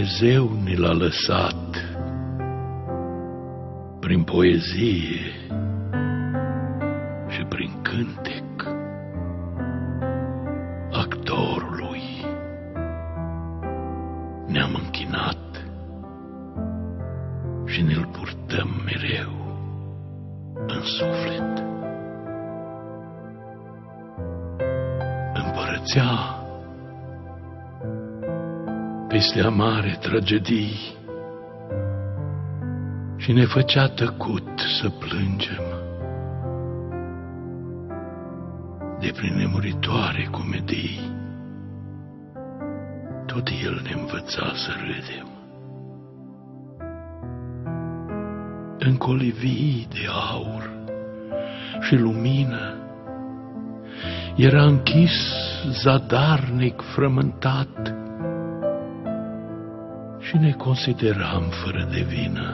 Dumnezeu ni l-a lăsat prin poezie și prin cântec actorului. Ne-am închinat și ne-l purtăm mereu în suflet. Împărățea peste amare tragedii și ne făcea tăcut să plângem de prin nemuritoare comedii. Tot el ne învăța să râdem. În colivii de aur și lumină era închis zadarnic frământat și ne consideram fără de vină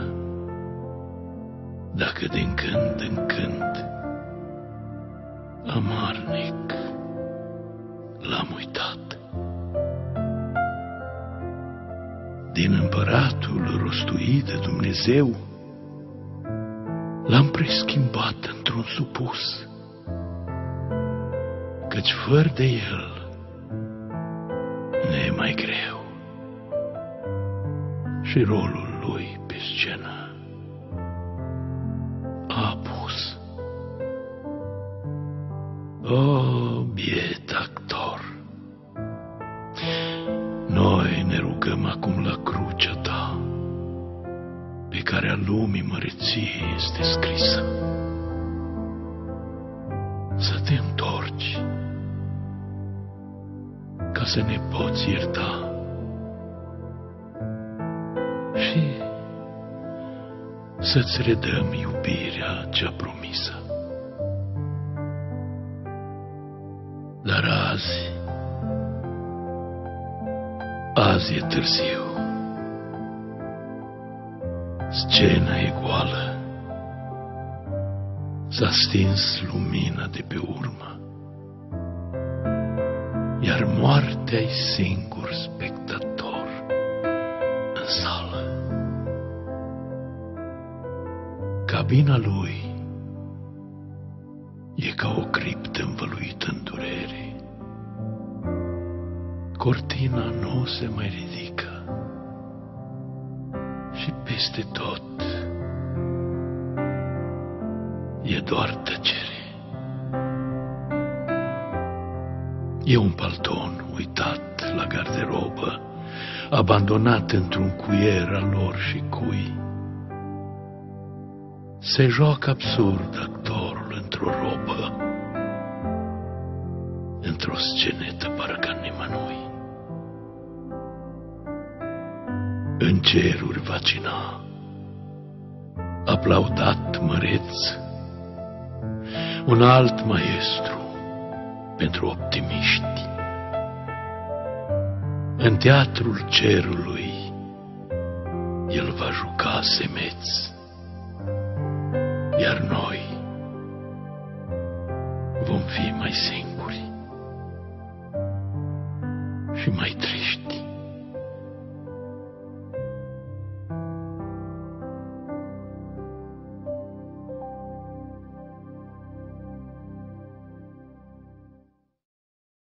dacă din când în când amarnic l-am uitat. Din împăratul rostuit de Dumnezeu l-am preschimbat într-un supus, căci fără de el ne e mai greu și rolul lui pe scenă a apus. O, biet actor, noi ne rugăm acum la crucea ta, pe care a lumii măreție este scrisă, să te întorci ca să ne poți ierta și să-ți redăm iubirea cea promisă. Dar azi e târziu. Scena e goală. S-a stins lumina de pe urmă, iar moartea-i singur spectator în sală. Cabina lui e ca o criptă învăluită în durere. Cortina nu se mai ridică și peste tot e doar tăcere. E un palton uitat la garderobă, abandonat într-un cuier al lor și cui. Se joacă absurd actorul într-o robă, într-o scenetă parcă nimănui. În ceruri va cina, aplaudat măreț, un alt maestru pentru optimiști. În teatrul cerului el va juca semeț